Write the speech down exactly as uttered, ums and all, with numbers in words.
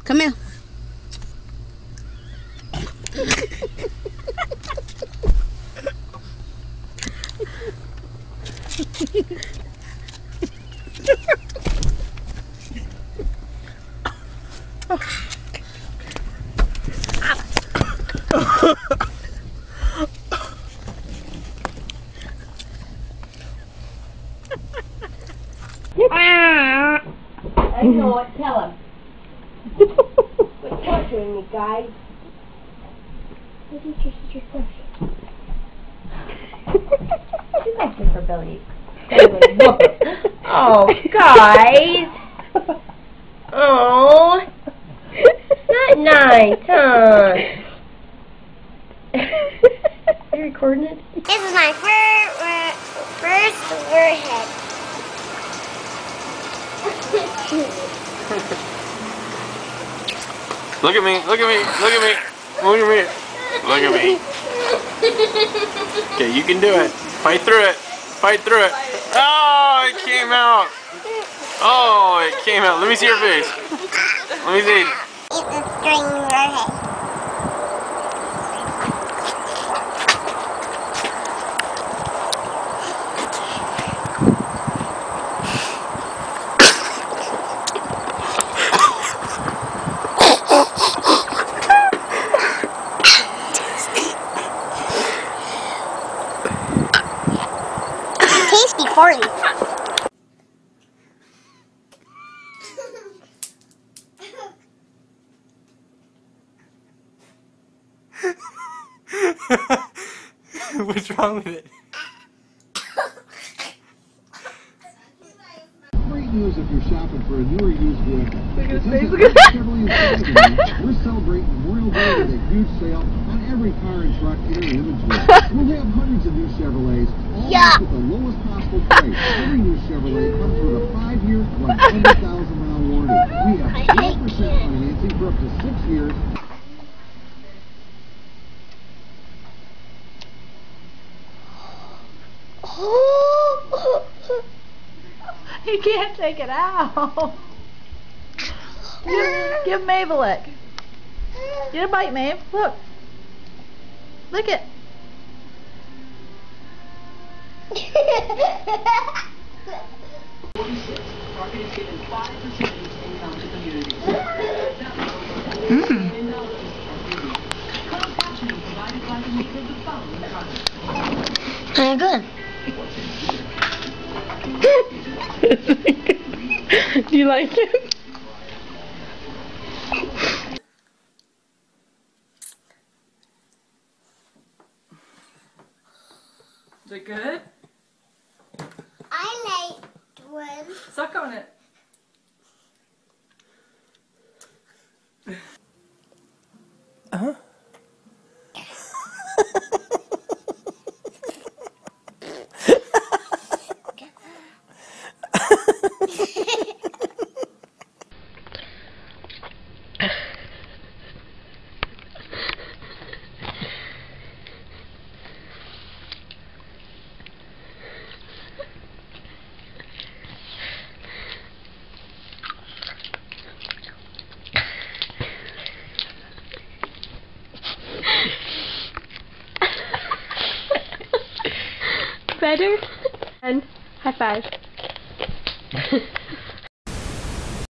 Come here. I know it. Tell him. Quit torturing me, guys. What is your sister crush? She likes me for Billy. Oh, guys. Oh. Not nice, huh? Are you recording it? This is my first, uh, first warhead. Look at me, look at me, look at me, look at me, look at me. Okay, you can do it. Fight through it. Fight through it. Oh, it came out. Oh, it came out. Let me see your face. Let me see. It's a string warhead. Tasty for you. What's wrong with it? Great news if you're shopping for a newer used vehicle. Look at his Because face, at look at that. Chevrolet and Chevrolet, we're celebrating Memorial Day with a huge sale on every car and truck in our inventory. We'll have hundreds of new Chevrolets, all Yeah. at the lowest possible price. Every new Chevrolet comes with a five-year, one hundred thousand mile warranty. We have zero percent financing for up to six years. You can't take it out. Give, give Maeve a lick. Get a bite, Maeve. Look. Lick it. Mm. Very good. Do you like it? Is it good? I like one. Suck on it. Uh-huh. Better? And high five.